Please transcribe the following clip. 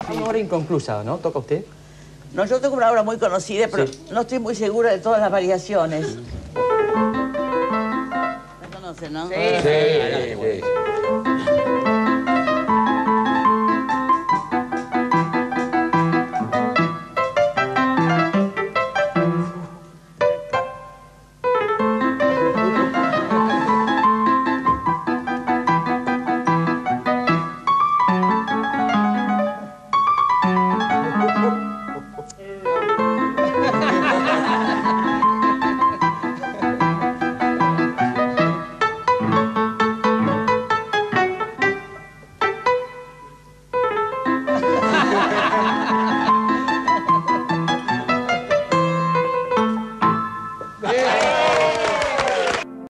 Una obra inconclusa, ¿no? ¿Toca usted? No, yo tengo una obra muy conocida, pero no estoy muy segura de todas las variaciones. La conocen, ¿no? Sí.